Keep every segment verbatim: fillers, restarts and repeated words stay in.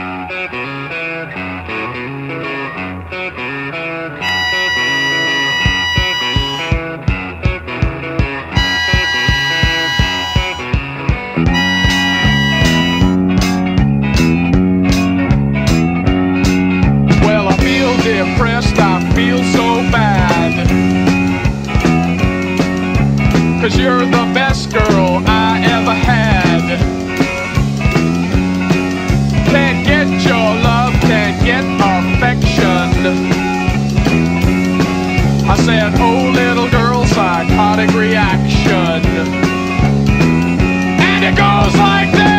Depressed, I feel so bad, 'cause you're the best girl I ever had. Can't get your love, can't get affection. I said, oh little girl, psychotic reaction. And it goes like this.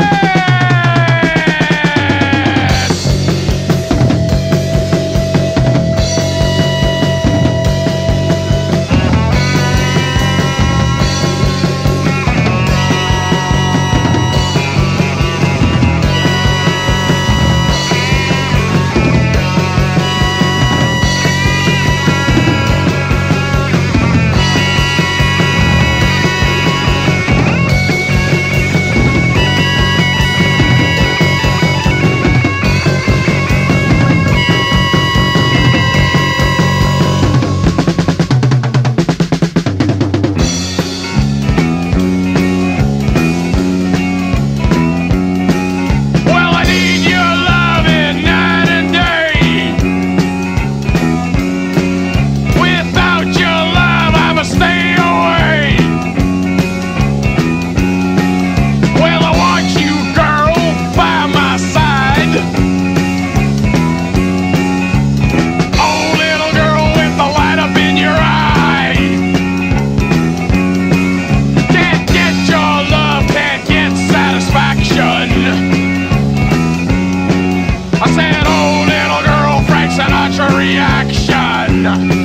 I said, oh little girl, Frank Sinatra reaction.